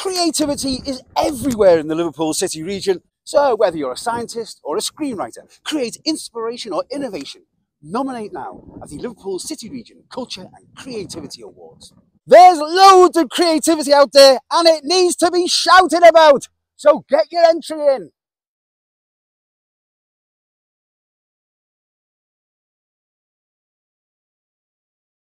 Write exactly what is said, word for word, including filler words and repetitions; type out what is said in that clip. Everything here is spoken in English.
Creativity is everywhere in the Liverpool City region, so whether you're a scientist or a screenwriter, create inspiration or innovation, nominate now at the Liverpool City Region Culture and Creativity Awards. There's loads of creativity out there and it needs to be shouted about, so get your entry in.